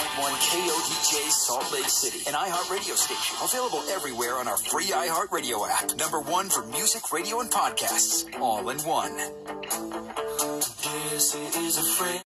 KODJ Salt Lake City, an iHeartRadio station, available everywhere on our free iHeartRadio app. #1 for music, radio, and podcasts, all in one. This is a friend.